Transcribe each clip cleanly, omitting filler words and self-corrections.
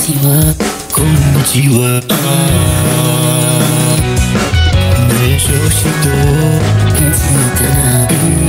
ちはこんにちは。ねえ少子といつかな。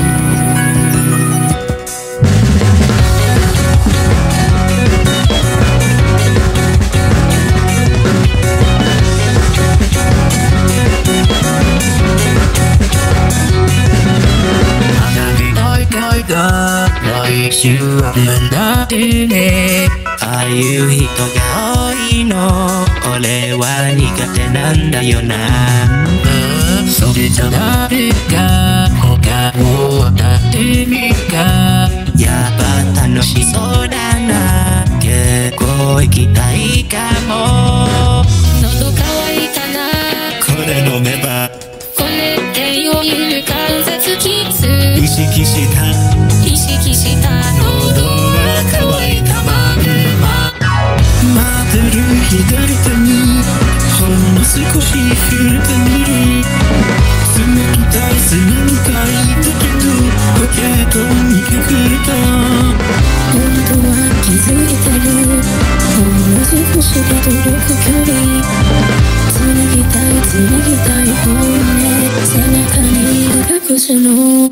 花火大会が来週あるんだってね。ああいう人が多いの俺は苦手なんだよな。それじゃ誰か他を当たってみか。やっぱ楽しそうだな。結構行きたいかも。 喉乾いたな。 これ飲めばこれって余裕関節キス意識した意識した喉が渇いたまんま。待ってる左手にほんの少し触れてみる。つなぎたいつなぎたいだけどポケットに隠れた。 本当は気づいてる。ほんの少しで届く距離。つなぎたいつなぎたい本音背中に隠すの。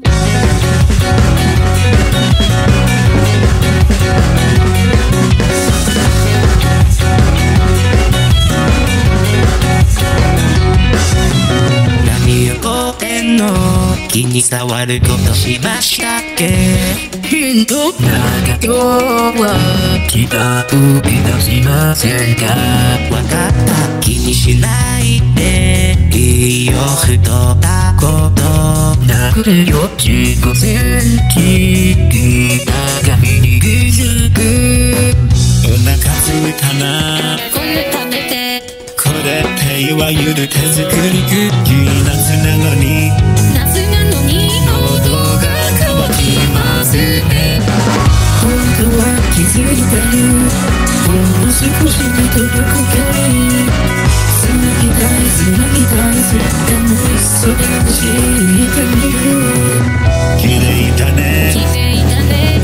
気に障ることしましたっけ。 ヒントなんか今日は気が動き出しませんか。わかった気にしないでいいよ太ったこと殴れよ自己戦記鏡に気づく。お腹すいたな。 これ食べて。 これっていわゆる手作りクッキー。夏なのに夏なのに喉が渇きますね。本当は気づいてる。ほんの少しで届く距離。つなぎたいつなぎたいでもそれを知ってみる。綺麗だね綺麗だね。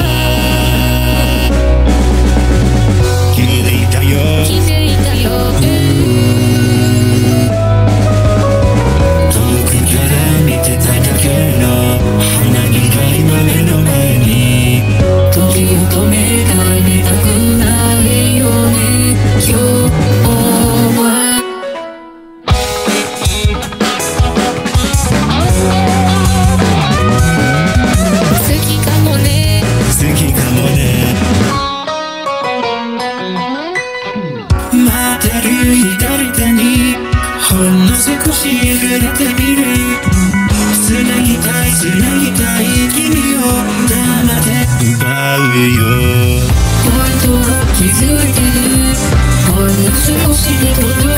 綺麗だよ綺麗だよ。 遠くから見てただけの花火が今目の前に。時を止め帰りたくないよね今日は。 好きかもね。 好きかもね。待ってる左手にほんの少し触れてみる。つなぎたいつなぎたい君を黙って奪うよ。 本当は気づいてる。ほんの少しで届く